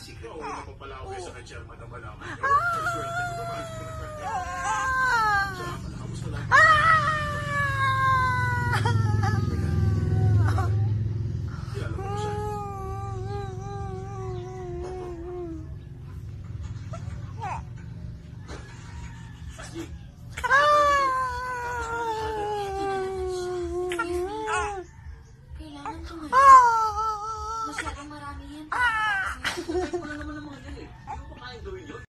secret. Oo, wala pa pala ako kayo sa chairman na malaman nyo. Swerte ko naman. Siya pala, kamusta lang? Kilala mo siya? Sige. Kailangan tumalas. Masyadong marami yan. Wala naman ang mga yan eh. Hindi mo pa kayang gawin yun?